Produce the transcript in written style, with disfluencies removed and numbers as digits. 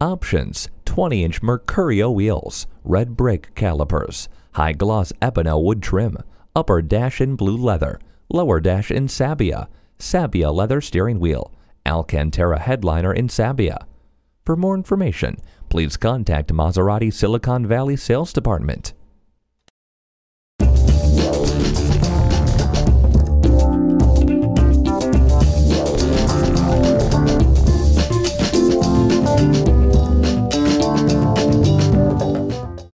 Options: 20-inch Mercurio wheels, red brick calipers, high-gloss Ebano wood trim, upper dash in blue leather, lower dash in Sabbia, Sabbia leather steering wheel, Alcantara headliner in Sabbia. For more information, please contact Maserati Silicon Valley Sales Department.